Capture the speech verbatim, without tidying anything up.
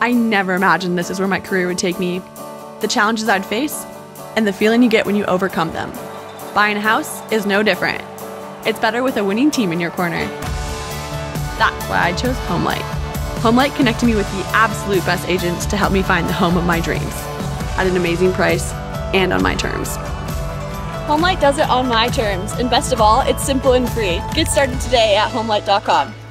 I never imagined this is where my career would take me. The challenges I'd face, and the feeling you get when you overcome them. Buying a house is no different. It's better with a winning team in your corner. That's why I chose HomeLight. HomeLight connected me with the absolute best agents to help me find the home of my dreams at an amazing price and on my terms. HomeLight does it on my terms, and best of all, it's simple and free. Get started today at homelight dot com.